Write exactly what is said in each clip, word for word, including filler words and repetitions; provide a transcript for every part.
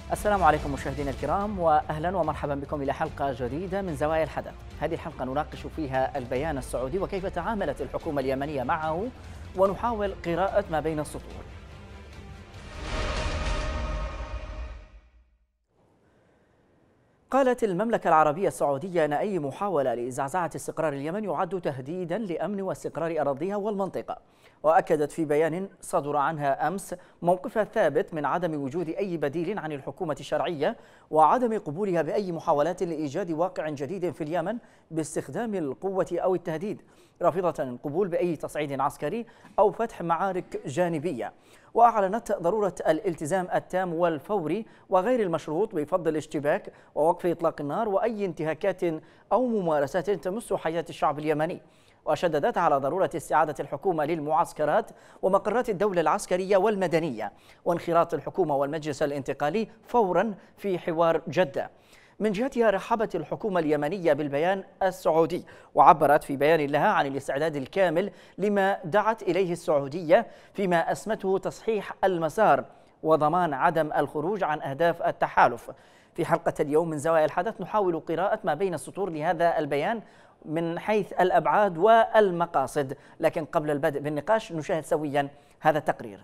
السلام عليكم مشاهدينا الكرام، واهلا ومرحبا بكم الى حلقه جديده من زوايا الحدث. هذه الحلقه نناقش فيها البيان السعودي وكيف تعاملت الحكومه اليمنيه معه، ونحاول قراءه ما بين السطور. قالت المملكة العربية السعودية أن أي محاولة لزعزعة استقرار اليمن يعد تهديدا لأمن واستقرار أراضيها والمنطقة، وأكدت في بيان صدر عنها أمس موقفها الثابت من عدم وجود أي بديل عن الحكومة الشرعية وعدم قبولها بأي محاولات لإيجاد واقع جديد في اليمن باستخدام القوة أو التهديد، رافضة القبول بأي تصعيد عسكري أو فتح معارك جانبية. وأعلنت ضرورة الالتزام التام والفوري وغير المشروط بفض الاشتباك ووقف إطلاق النار وأي انتهاكات أو ممارسات تمس حياة الشعب اليمني. وشددت على ضرورة استعادة الحكومة للمعسكرات ومقرات الدولة العسكرية والمدنية، وانخراط الحكومة والمجلس الانتقالي فورا في حوار جدة. من جهتها رحبت الحكومة اليمنية بالبيان السعودي، وعبرت في بيان لها عن الاستعداد الكامل لما دعت إليه السعودية فيما أسمته تصحيح المسار وضمان عدم الخروج عن أهداف التحالف. في حلقة اليوم من زوايا الحدث نحاول قراءة ما بين السطور لهذا البيان من حيث الأبعاد والمقاصد، لكن قبل البدء بالنقاش نشاهد سويا هذا التقرير.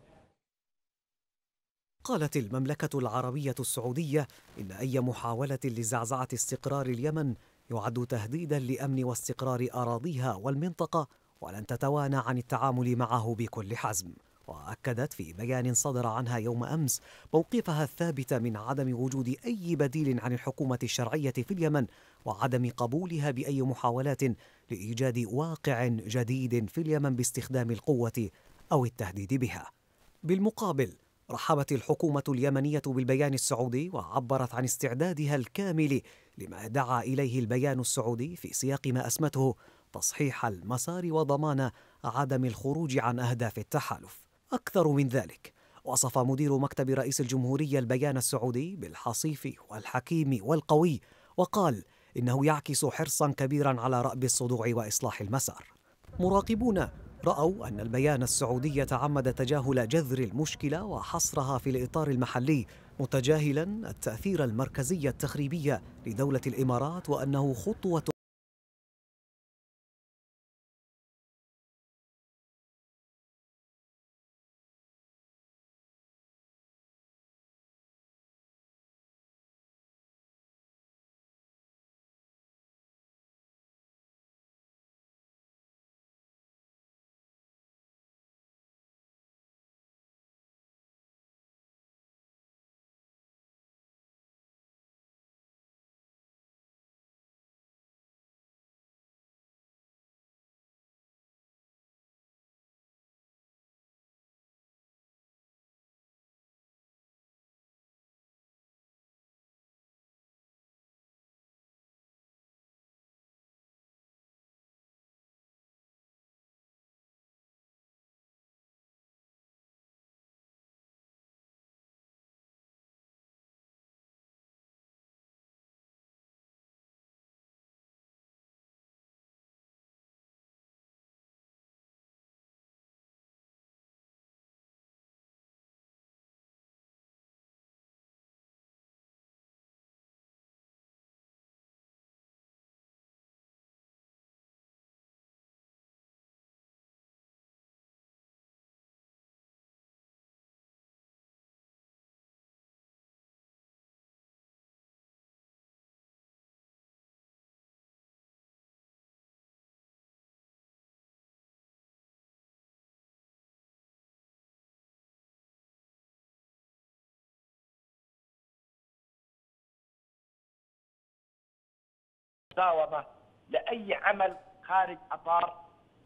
قالت المملكة العربية السعودية إن أي محاولة لزعزعة استقرار اليمن يعد تهديدا لأمن واستقرار أراضيها والمنطقة، ولن تتوانى عن التعامل معه بكل حزم. وأكدت في بيان صدر عنها يوم أمس موقفها الثابت من عدم وجود أي بديل عن الحكومة الشرعية في اليمن وعدم قبولها بأي محاولات لإيجاد واقع جديد في اليمن باستخدام القوة أو التهديد بها. بالمقابل، رحبت الحكومة اليمنية بالبيان السعودي وعبرت عن استعدادها الكامل لما دعا إليه البيان السعودي في سياق ما أسمته تصحيح المسار وضمان عدم الخروج عن أهداف التحالف. أكثر من ذلك، وصف مدير مكتب رئيس الجمهورية البيان السعودي بالحصيف والحكيم والقوي، وقال إنه يعكس حرصا كبيرا على رأب الصدوع وإصلاح المسار. مراقبون رأوا أن البيان السعودي تعمد تجاهل جذر المشكلة وحصرها في الإطار المحلي، متجاهلا التأثير المركزي التخريبي لدولة الإمارات، وأنه خطوة مساومة لأي عمل خارج أطار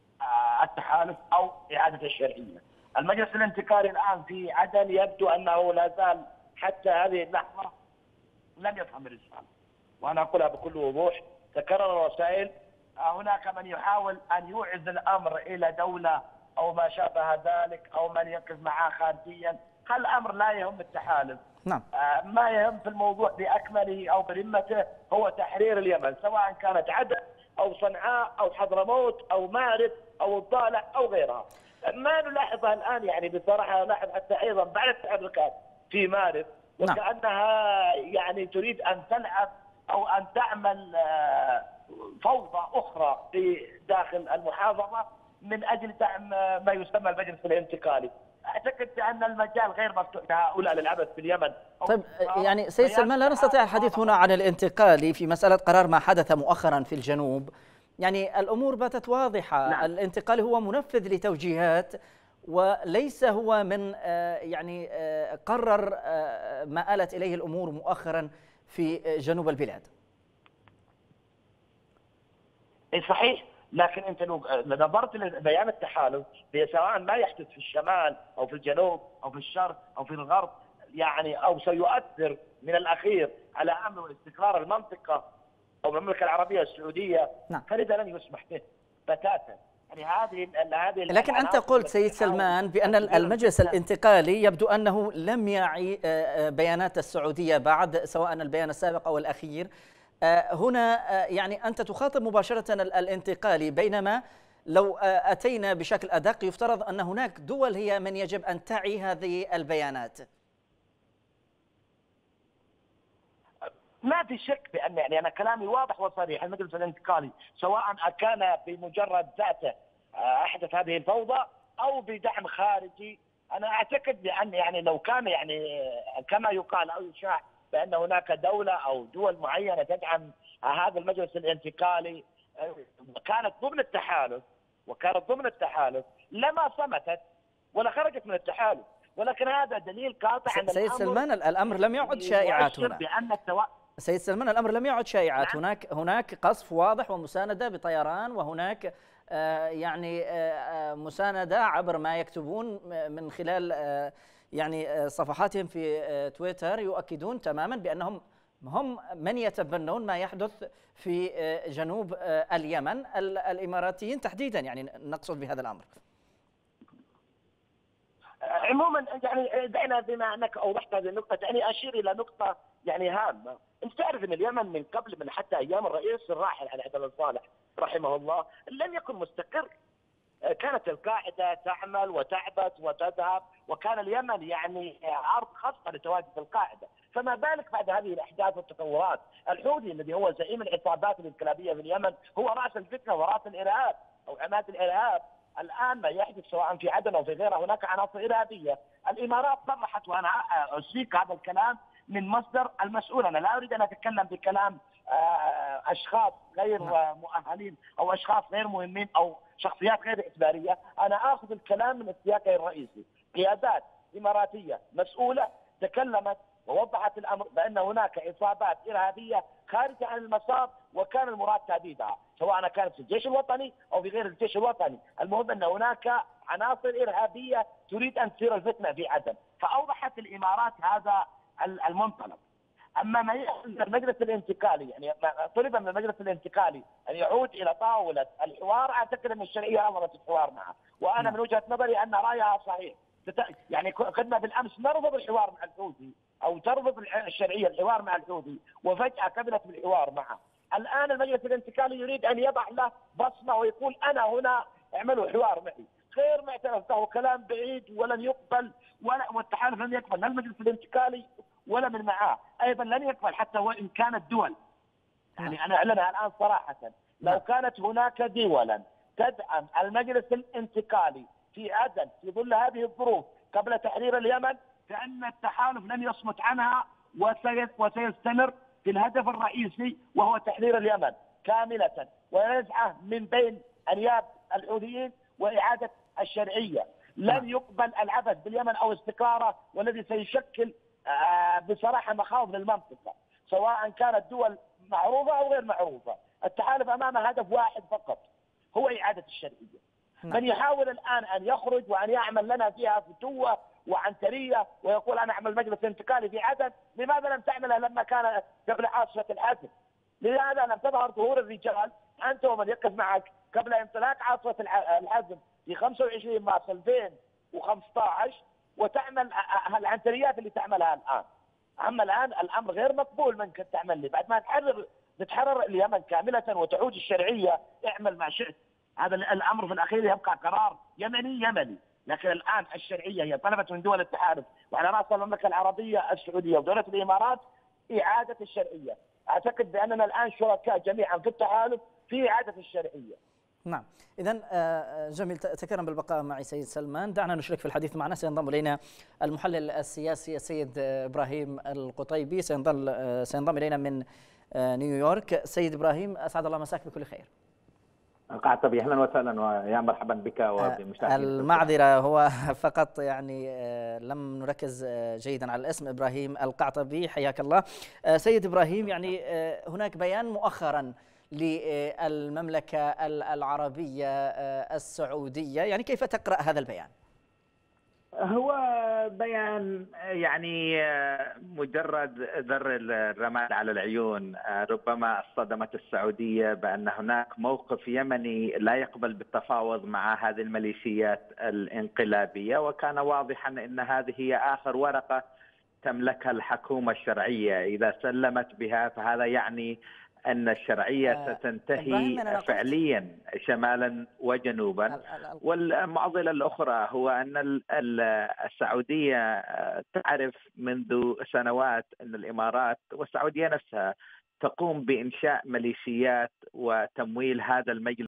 التحالف أو إعادة الشرعية. المجلس الانتقالي الآن في عدن يبدو أنه لا زال حتى هذه اللحظة لم يفهم الرسالة، وأنا أقولها بكل وضوح. تكرر الرسائل، هناك من يحاول أن يوعز الأمر إلى دولة أو ما شابه ذلك أو من يقف معاه خارجيا. الأمر لا يهم التحالف. نعم. ما يهم في الموضوع بأكمله أو برمته هو تحرير اليمن، سواء كانت عدن أو صنعاء أو حضرموت أو مارب أو الضالع أو غيرها. ما نلاحظها الآن يعني بصراحة نلاحظ حتى أيضا بعد التحركات في مارب وكأنها يعني تريد أن تلعب أو أن تعمل فوضى أخرى في داخل المحافظة من أجل دعم ما يسمى المجلس الانتقالي. أعتقد أن المجال غير مفتوح لهؤلاء للعبث في اليمن. طيب يعني سيد سلمان، لا نستطيع الحديث هنا عن الانتقالي في مسألة قرار ما حدث مؤخرا في الجنوب. يعني الأمور باتت واضحة. نعم. الانتقالي هو منفذ لتوجيهات وليس هو من يعني قرر ما آلت إليه الأمور مؤخرا في جنوب البلاد. اي صحيح، لكن انت لو نظرت لبيان التحالف سواء ما يحدث في الشمال او في الجنوب او في الشرق او في الغرب يعني او سيؤثر من الاخير على امن واستقرار المنطقه او المملكه العربيه السعوديه، نعم. فلذا لن يسمح به بتاتا. يعني هذه هذه لكن انت قلت سيد سلمان بان المجلس الانتقالي يبدو انه لم يعي بيانات السعوديه بعد، سواء البيان السابق او الاخير. هنا يعني أنت تخاطب مباشرة الانتقالي، بينما لو أتينا بشكل أدق يفترض أن هناك دول هي من يجب أن تعي هذه البيانات. ما في شك بأن يعني أنا كلامي واضح وصريح. المجلس الانتقالي سواء كان بمجرد ذاته أحدث هذه الفوضى أو بدعم خارجي، أنا أعتقد بأن يعني لو كان يعني كما يقال أو يشاع بأن هناك دولة أو دول معينة تدعم هذا المجلس الانتقالي وكانت ضمن التحالف وكانت ضمن التحالف لما صمتت ولا خرجت من التحالف. ولكن هذا دليل قاطع أن سيد سلمان الأمر لم يعد شائعات هنا. بأن التوا... سيد سلمان الأمر لم يعد شائعات. هناك هناك قصف واضح ومساندة بطيران، وهناك آه يعني آه مساندة عبر ما يكتبون من خلال آه يعني صفحاتهم في تويتر، يؤكدون تماما بأنهم هم من يتبنون ما يحدث في جنوب اليمن، الإماراتيين تحديدا، يعني نقصد بهذا الأمر. عموما يعني دعنا بما أنك أوضحت هذه النقطة يعني أشير إلى نقطة يعني هامة. أنت تعرف أن اليمن من قبل من حتى أيام الرئيس الراحل علي عبد الله صالح رحمه الله لم يكن مستقر. كانت القاعدة تعمل وتعبث وتذهب، وكان اليمن يعني عرض خاصة لتواجد القاعدة. فما بالك بعد هذه الأحداث والتطورات؟ الحوثي الذي هو زعيم العصابات الانقلابية في اليمن هو رأس الفتنة ورأس الإرهاب أو عماد الإرهاب. الآن ما يحدث سواء في عدن أو في غيرها هناك عناصر إرهابية. الإمارات صرحت، وأنا أشيك هذا الكلام من مصدر المسؤول. أنا لا أريد أن أتكلم بكلام أشخاص غير مؤهلين أو أشخاص غير مهمين أو شخصيات غير إخبارية. أنا آخذ الكلام من السياق الرئيسي. قيادات إماراتية مسؤولة تكلمت ووضحت الأمر بأن هناك عصابات إرهابية خارجة عن المسار، وكان المراد تهديدها سواء كانت في الجيش الوطني أو في غير الجيش الوطني. المهم أن هناك عناصر إرهابية تريد أن تصير الفتنة في عدن، فأوضحت الإمارات هذا المنطلق. أما ما يحدث المجلس الانتقالي يعني طلب من المجلس الانتقالي أن يعود إلى طاولة الحوار، أعتقد أن الشرعية أمرت الحوار معه، وأنا من وجهة نظري أن رأيها صحيح. يعني كنا بالأمس نرفض الحوار مع الحوثي أو ترفض الشرعية الحوار مع الحوثي، وفجأة قبلت بالحوار معه. الآن المجلس الانتقالي يريد أن يضع له بصمة ويقول أنا هنا اعملوا حوار معي. غير معترف له، كلام بعيد ولن يقبل، ولا والتحالف لن يقبل، لا المجلس الانتقالي ولا من معاه ايضا لن يقبل، حتى وان كانت دول يعني انا اعلنها الان صراحه. لو كانت هناك دولا تدعم المجلس الانتقالي في عدن في ظل هذه الظروف قبل تحرير اليمن، فان التحالف لن يصمت عنها وسيستمر في الهدف الرئيسي وهو تحرير اليمن كامله ونزعه من بين انياب الحوثيين واعاده الشرعيه. لن يقبل العبث باليمن او استقراره، والذي سيشكل بصراحة مخاوف للمنطقة سواء كانت دول معروفة أو غير معروفة. التحالف أمامه هدف واحد فقط هو إعادة الشرعية. من يحاول الآن أن يخرج وأن يعمل لنا فيها فتوة وعنترية ويقول أنا أعمل مجلس انتقالي في عدن، لماذا لم تعملها لما كان قبل عاصفة الحزم؟ لماذا لم تظهر ظهور الرجال أنت ومن يقف معك قبل انطلاق عاصفة الحزم في خمسة وعشرين مارس ألفين وخمسة عشر وتعمل العنتريات اللي تعملها الآن؟ أما الآن الأمر غير مقبول منك تعمل لي بعد ما تحرر تتحرر اليمن كاملة وتعود الشرعية، اعمل ما شئت. هذا الأمر في الأخير يبقى قرار يمني يمني لكن الان الشرعيه هي طلبت من دول التحالف وعلى راس المملكه العربيه السعوديه ودوله الامارات اعاده الشرعيه. اعتقد باننا الان شركاء جميعا في التحالف في اعاده الشرعيه. نعم، إذن جميل، تكرم بالبقاء معي سيد سلمان. دعنا نشرك في الحديث معنا. سينضم إلينا المحلل السياسي السيد إبراهيم القطيبي، سينضم سينضم إلينا من نيويورك. سيد إبراهيم، أسعد الله مساك بكل خير. القعطبي، اهلا وسهلا ويا مرحبا بك وبمشاهدينا. المعذره هو فقط يعني لم نركز جيدا على الاسم. ابراهيم القعطبي، حياك الله. سيد ابراهيم، يعني هناك بيان مؤخرا للمملكه العربيه السعوديه، يعني كيف تقرا هذا البيان؟ هو بيان يعني مجرد ذر الرماد على العيون. ربما صدمت السعودية بأن هناك موقف يمني لا يقبل بالتفاوض مع هذه الميليشيات الانقلابية، وكان واضحا أن هذه هي آخر ورقة تملكها الحكومة الشرعية. إذا سلمت بها فهذا يعني أن الشرعية ستنتهي فعليا شمالا وجنوبا. والمعضلة الأخرى هو أن السعودية تعرف منذ سنوات أن الإمارات والسعودية نفسها تقوم بإنشاء ميليشيات وتمويل هذا المجلس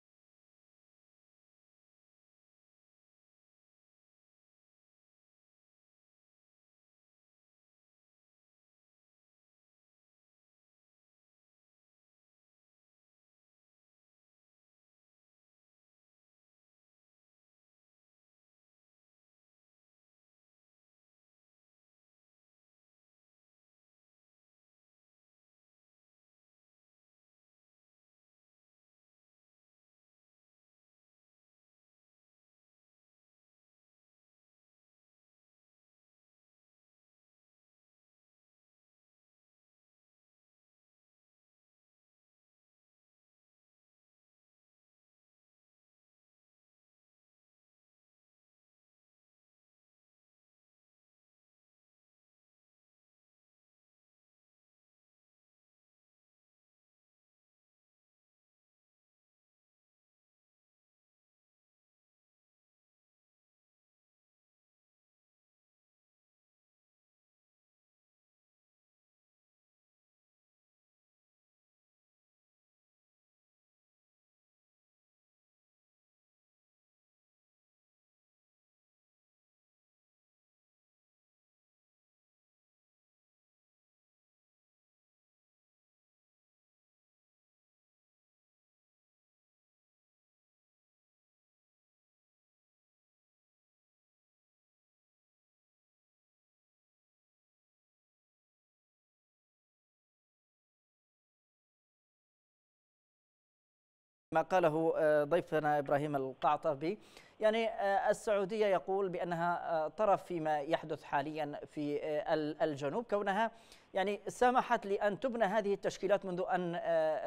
ما قاله ضيفنا إبراهيم القعطبي. يعني السعودية يقول بأنها طرف فيما يحدث حاليا في الجنوب، كونها يعني سمحت لأن تبنى هذه التشكيلات منذ أن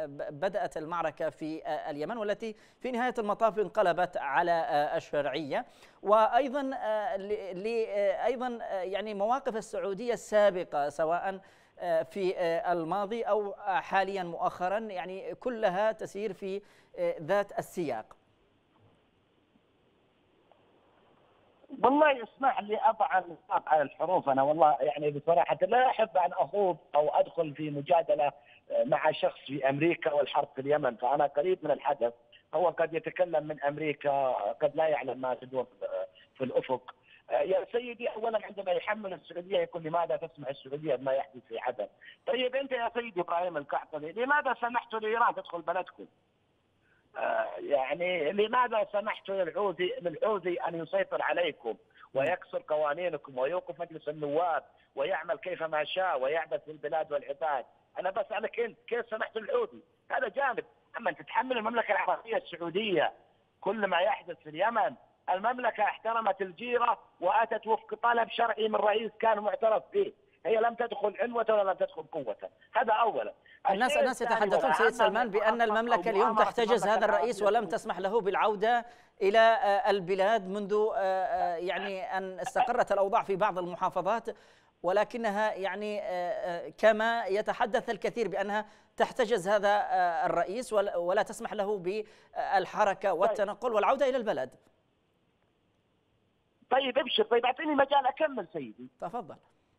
بدأت المعركة في اليمن، والتي في نهاية المطاف انقلبت على الشرعية. وأيضا أيضا يعني مواقف السعودية السابقة سواء في الماضي أو حاليا مؤخرا، يعني كلها تسير في ذات السياق. والله اسمح لي اضع النقاط على الحروف. انا والله يعني بصراحه لا احب ان اخوض او ادخل في مجادله مع شخص في امريكا والحرب في اليمن، فانا قريب من الحدث. هو قد يتكلم من امريكا، قد لا يعلم ما تدور في الافق. يا سيدي، اولا عندما يحمل السعوديه يقول لماذا تسمح السعوديه بما يحدث في عدن؟ طيب انت يا سيدي ابراهيم القعطبي، لماذا سمحتوا لايران تدخل بلدكم؟ آه يعني لماذا سمحتوا للحوثي للحوثي ان يسيطر عليكم ويكسر قوانينكم ويوقف مجلس النواب ويعمل كيفما شاء ويعبث في البلاد والعباد؟ انا بسالك انت، كيف سمحتوا للحوثي؟ هذا جانب. اما ان تتحمل المملكه العربيه السعوديه كل ما يحدث في اليمن، المملكه احترمت الجيره واتت وفق طلب شرعي من رئيس كان معترف به. هي لم تدخل عنوة ولا لم تدخل قوة. هذا أولا. الناس الناس يتحدثون سيد سلمان بأن المملكة اليوم تحتجز هذا الرئيس ولم تسمح له بالعودة إلى البلاد منذ يعني أن استقرت الأوضاع في بعض المحافظات، ولكنها يعني كما يتحدث الكثير بأنها تحتجز هذا الرئيس ولا تسمح له بالحركة والتنقل والعودة إلى البلد. طيب ابشر، طيب اعطيني مجال اكمل سيدي. تفضل.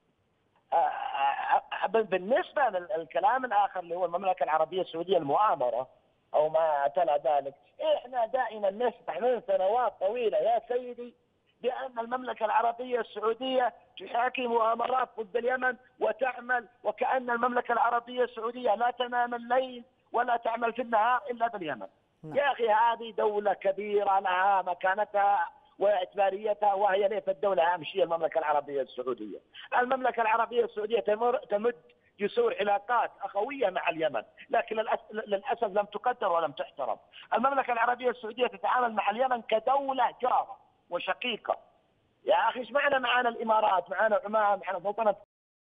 بالنسبه للكلام الاخر اللي هو المملكه العربيه السعوديه المؤامره او ما تلا ذلك، احنا دائما نسمع من سنوات طويله يا سيدي بان المملكه العربيه السعوديه تحاكي مؤامرات ضد اليمن وتعمل وكأن المملكه العربية السعوديه لا تنام الليل ولا تعمل في النهار الا باليمن. نعم. يا اخي هذه دوله كبيره لها مكانتها واعتباريتها، وهي ليست دوله هامشيه المملكه العربيه السعوديه. المملكه العربيه السعوديه تمر تمد جسور علاقات اخويه مع اليمن، لكن للاسف لم تقدر ولم تحترم. المملكه العربيه السعوديه تتعامل مع اليمن كدوله جاره وشقيقه. يا اخي ايش معنى معنا الامارات، معنا عمان، معنا سلطنه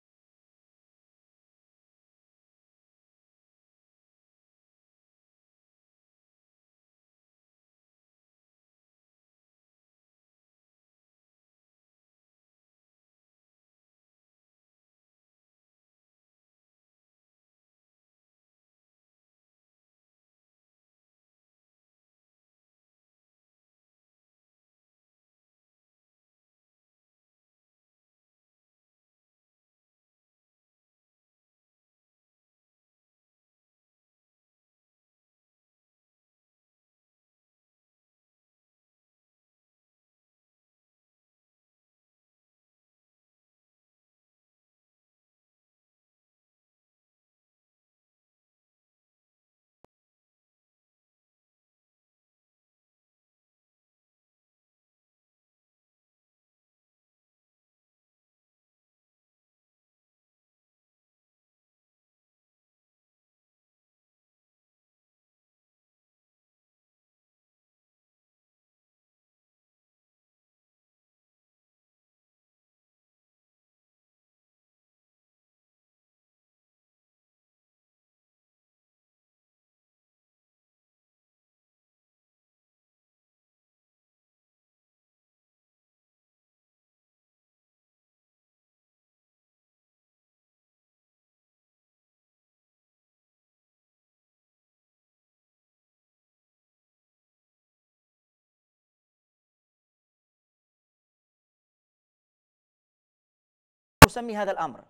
تسمي هذا الأمر؟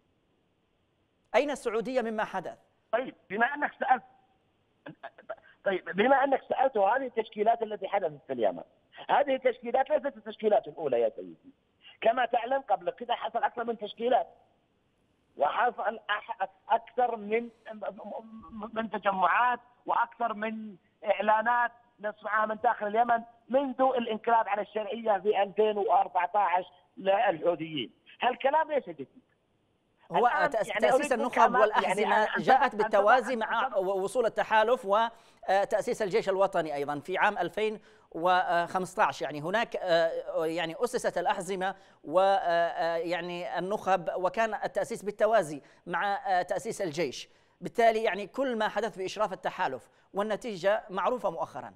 أين السعودية مما حدث؟ طيب بما أنك سألت طيب بما أنك سألت هذه التشكيلات التي حدثت في اليمن، هذه التشكيلات ليست التشكيلات الأولى يا سيدي. كما تعلم قبل كده حصل أكثر من تشكيلات، وحصل أكثر من من تجمعات وأكثر من إعلانات نسمعها من داخل اليمن منذ الانقلاب على الشرعية في ألفين وأربعة عشر للحوثيين. هالكلام ليس جديد. هو تأسيس النخب والأحزمة يعني جاءت بالتوازي مع وصول التحالف وتأسيس الجيش الوطني أيضا في عام ألفين وخمسة عشر. يعني هناك يعني أسست الأحزمة ويعني النخب، وكان التأسيس بالتوازي مع تأسيس الجيش. بالتالي يعني كل ما حدث بإشراف التحالف، والنتيجة معروفة مؤخرا.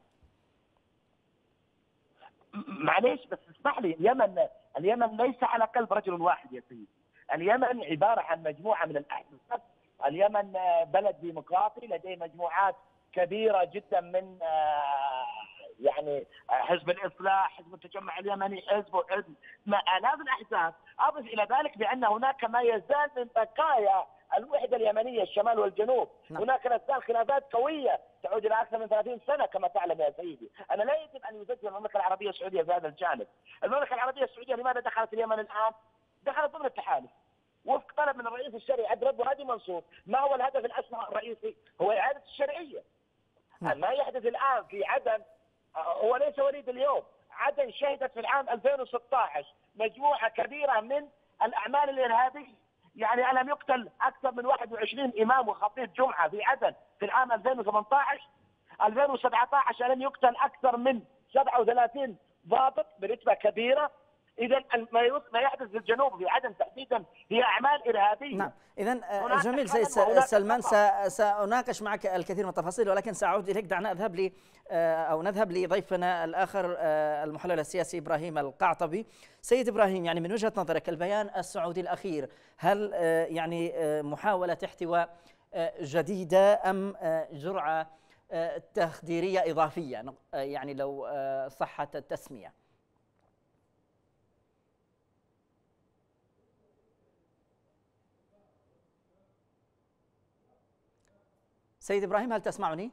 معليش بس اسمح لي، اليمن اليمن ليس على قلب رجل واحد يا سيدي. اليمن عبارة عن مجموعة من الأحزاب. اليمن بلد ديمقراطي لديه مجموعات كبيرة جدا من يعني حزب الإصلاح، حزب التجمع اليمني، حزب وحزب آلاف الأحزاب. أضف إلى ذلك بأن هناك ما يزال من بقايا الوحدة اليمنية الشمال والجنوب. نعم. هناك لا تزال خلافات قوية تعود إلى أكثر من ثلاثين سنة كما تعلم يا سيدي. أنا لا يجب أن يسجل المملكة العربية السعودية في هذا الجانب. المملكة العربية السعودية لماذا دخلت اليمن الآن؟ دخلت ضمن التحالف وفق طلب من الرئيس الشرعي عبد الرب وهادي منصور. ما هو الهدف الأسمى الرئيسي؟ هو إعادة الشرعية. نعم. ما يحدث الآن في عدن هو ليس وليد اليوم. عدن شهدت في العام ألفين وستة عشر مجموعة كبيرة من الأعمال الإرهابية. يعني ألم يقتل أكثر من واحد وعشرين إمام وخطيب جمعة في عدن في العام ألفين وثمانية عشر. ألفين وسبعة عشر ألم يقتل أكثر من سبعة وثلاثين ضابط برتبة كبيرة. إذا ما يحدث في الجنوب في عدن تحديدا هي أعمال إرهابية. نعم، إذا جميل سيد سلمان، سأناقش معك الكثير من التفاصيل، ولكن سأعود إليك. دعنا أذهب لي أو نذهب لضيفنا الآخر المحلل السياسي إبراهيم القعطبي. سيد إبراهيم، يعني من وجهة نظرك البيان السعودي الأخير هل يعني محاولة احتواء جديدة أم جرعة تخديرية إضافية، يعني لو صحت التسمية؟ سيد إبراهيم، هل تسمعني؟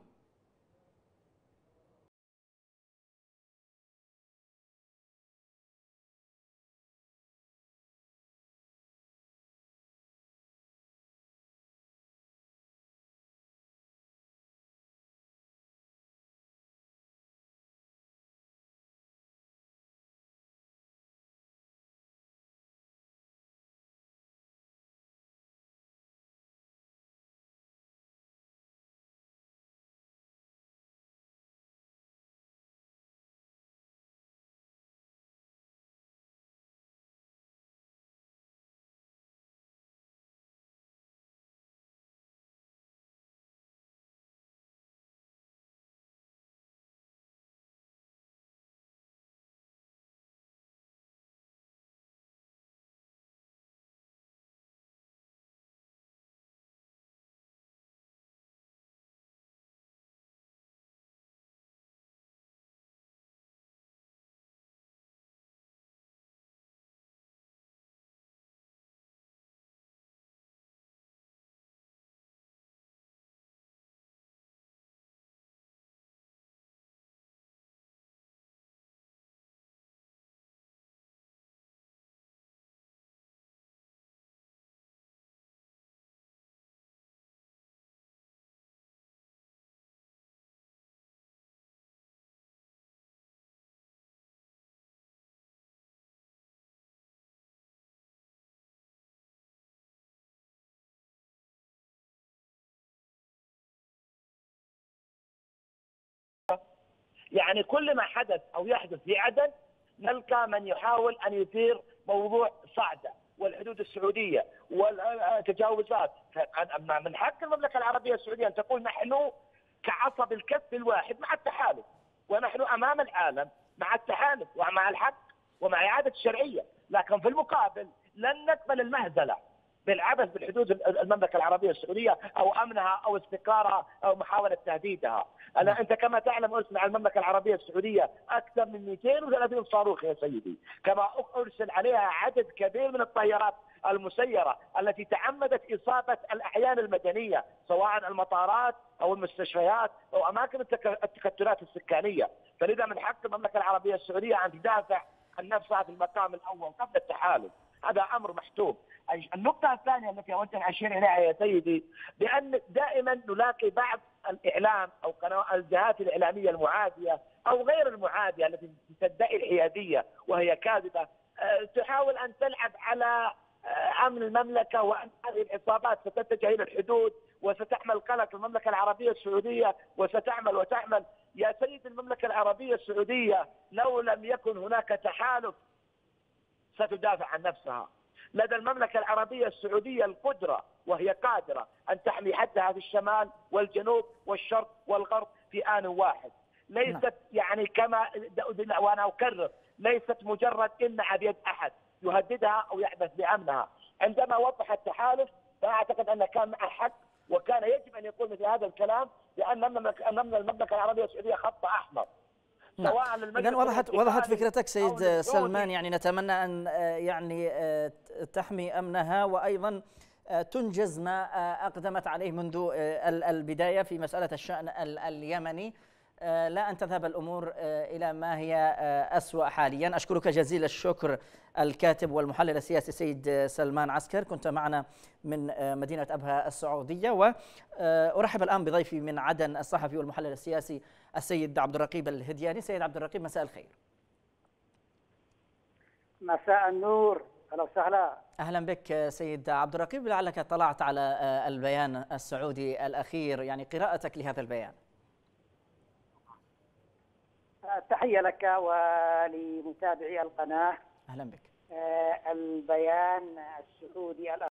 يعني كل ما حدث أو يحدث في عدن نلقى من يحاول أن يثير موضوع صعدة والحدود السعودية والتجاوزات. من حق المملكة العربية السعودية أن تقول نحن كعصب الكف الواحد مع التحالف، ونحن أمام العالم مع التحالف ومع الحق ومع إعادة الشرعية، لكن في المقابل لن نقبل المهزلة بالعبث بالحدود المملكة العربية السعودية أو أمنها أو استقرارها أو محاولة تهديدها. أنا أنت كما تعلم أرسل على المملكة العربية السعودية أكثر من مئتين وثلاثين صاروخ يا سيدي، كما أرسل عليها عدد كبير من الطائرات المسيرة التي تعمدت إصابة الأعيان المدنية سواء المطارات أو المستشفيات أو أماكن التكتلات السكانية. فلذا من حق المملكة العربية السعودية أن تدافع عن نفسها في المقام الأول قبل التحالف، هذا أمر محتوم. النقطة الثانية التي أود أن أشير إليها يا سيدي بأن دائما نلاقي بعض الإعلام أو الجهات الإعلامية المعادية أو غير المعادية التي تدعي الحيادية وهي كاذبة تحاول أن تلعب على أمن المملكة وأن هذه العصابات ستتجه إلى الحدود وستعمل قلق المملكة العربية السعودية وستعمل وتعمل. يا سيد المملكة العربية السعودية لو لم يكن هناك تحالف ستدافع عن نفسها. لدى المملكة العربية السعودية القدرة وهي قادرة أن تحمي حدها في الشمال والجنوب والشرق والغرب في آن واحد. ليست يعني كما وأنا أكرر ليست مجرد إنها بيد أحد يهددها أو يعبث بأمنها. عندما وضح التحالف فأعتقد أن كان معه حق وكان يجب أن يقول مثل هذا الكلام، لأن المملكة العربية السعودية خط أحمر. إذن وضحت وضحت فكرتك سيد سلمان. يعني نتمنى أن يعني تحمي أمنها وأيضا تنجز ما أقدمت عليه منذ البداية في مسألة الشأن اليمني، لا أن تذهب الأمور إلى ما هي أسوأ حاليا. أشكرك جزيل الشكر الكاتب والمحلل السياسي سيد سلمان عسكر، كنت معنا من مدينة أبها السعودية. وأرحب الآن بضيفي من عدن الصحفي والمحلل السياسي السيد عبد الرقيب الهدياني. سيد عبد الرقيب، مساء الخير. مساء النور، أهلا وسهلا. أهلا بك سيد عبد الرقيب. لعلك اطلعت على البيان السعودي الأخير، يعني قراءتك لهذا البيان. تحية لك ولمتابعي القناة. أهلا بك. البيان السعودي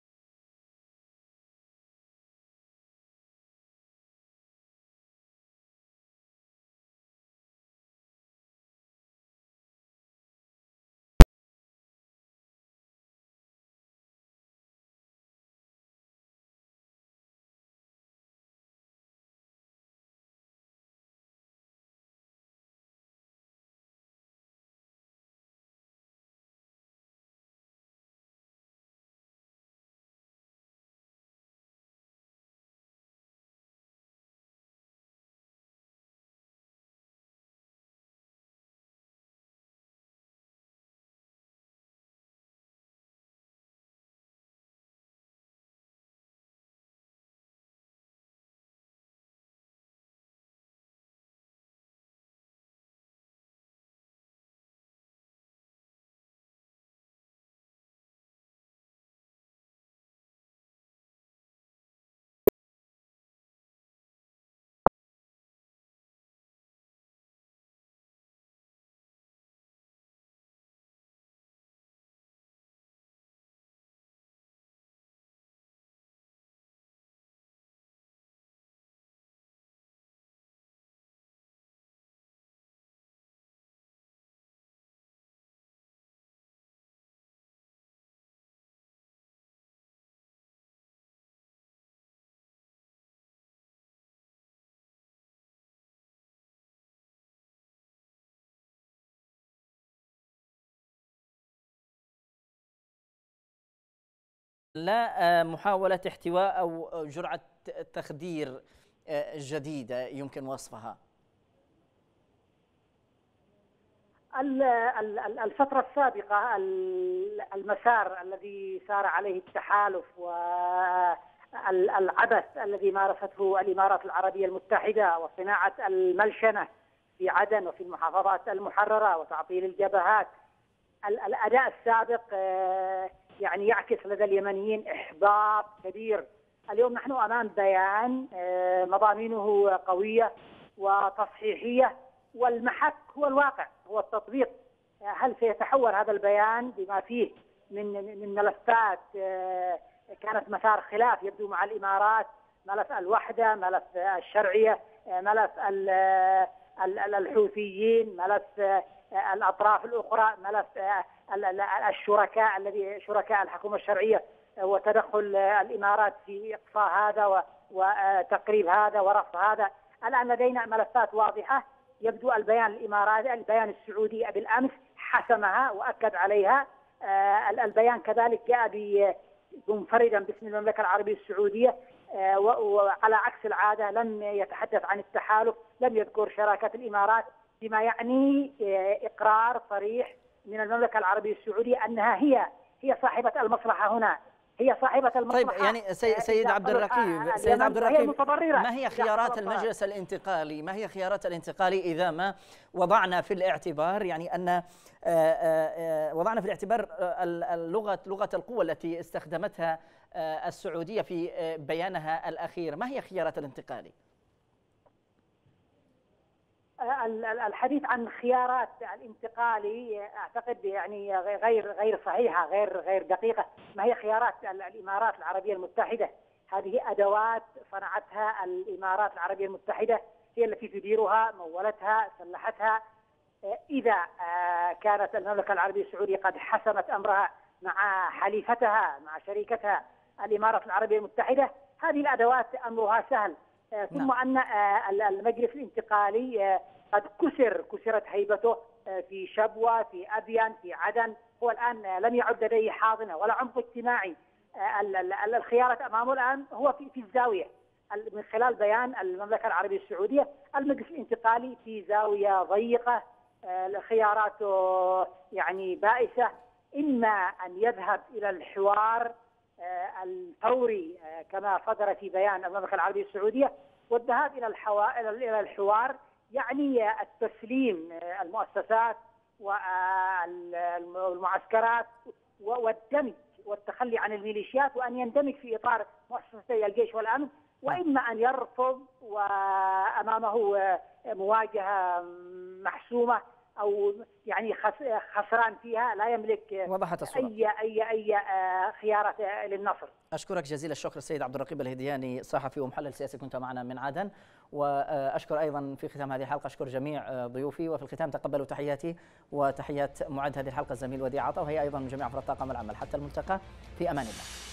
لا محاولة احتواء أو جرعة تخدير جديدة يمكن وصفها؟ الفترة السابقة المسار الذي سار عليه التحالف والعبث الذي مارسته الإمارات العربية المتحدة وصناعة الملشنة في عدن وفي المحافظات المحررة وتعطيل الجبهات، الأداء السابق يعني يعكس لدى اليمنيين إحباط كبير. اليوم نحن أمام بيان مضامينه قوية وتصحيحية، والمحك هو الواقع، هو التطبيق. هل سيتحول هذا البيان بما فيه من من ملفات كانت مسار خلاف يبدو مع الإمارات، ملف الوحدة، ملف الشرعية، ملف الحوثيين، ملف الأطراف الأخرى، ملف الشركاء الذي شركاء الحكومة الشرعية وتدخل الإمارات في إقصاء هذا وتقريب هذا ورفض هذا. الآن لدينا ملفات واضحة. يبدو البيان الإماراتي البيان السعودي بالأمس حسمها وأكد عليها. البيان كذلك جاء منفردا باسم المملكة العربية السعودية، وعلى عكس العادة لم يتحدث عن التحالف، لم يذكر شراكة الإمارات، بما يعني إقرار صريح من المملكة العربية السعودية أنها هي هي صاحبة المصلحة هنا، هي صاحبة المصلحة. طيب يعني سيد عبد الرقيب سيد عبد الرقيب ما هي خيارات المجلس الانتقالي؟ ما هي خيارات الانتقالي إذا ما وضعنا في الاعتبار يعني أن وضعنا في الاعتبار اللغة لغة القوة التي استخدمتها السعودية في بيانها الأخير؟ ما هي خيارات الانتقالي؟ الحديث عن خيارات الانتقالي اعتقد يعني غير غير صحيحه، غير غير دقيقه. ما هي خيارات الامارات العربيه المتحده؟ هذه ادوات صنعتها الامارات العربيه المتحده، هي التي تديرها، مولتها، سلحتها. اذا كانت المملكه العربيه السعوديه قد حسمت امرها مع حليفتها، مع شريكتها الامارات العربيه المتحده، هذه الادوات امرها سهل. ثم أن المجلس الانتقالي قد كسر كسرت هيبته في شبوة، في أبين، في عدن. هو الآن لم يعد لديه حاضنة ولا عمق اجتماعي. الخيارات أمامه الآن هو في الزاوية. من خلال بيان المملكة العربية السعودية، المجلس الانتقالي في زاوية ضيقة، خياراته يعني بائسة. إما أن يذهب إلى الحوار الفوري كما صدر في بيان المملكة العربية السعودية، والذهاب إلى إلى الحوار يعني التسليم المؤسسات والمعسكرات والدمج والتخلي عن الميليشيات، وأن يندمج في إطار مؤسستي الجيش والأمن، وإما أن يرفض وأمامه مواجهة محسومة أو يعني خسران فيها، لا يملك وضحت الصورة. أي أي أي خيارات للنصر. أشكرك جزيل الشكر السيد عبد الرقيب الهدياني، صحفي ومحلل سياسي، كنت معنا من عدن. وأشكر أيضا في ختام هذه الحلقة أشكر جميع ضيوفي، وفي الختام تقبلوا تحياتي وتحيات معد هذه الحلقة الزميل وديع عطا، وهي أيضا من جميع أفراد طاقم العمل. حتى الملتقى، في أمان الله.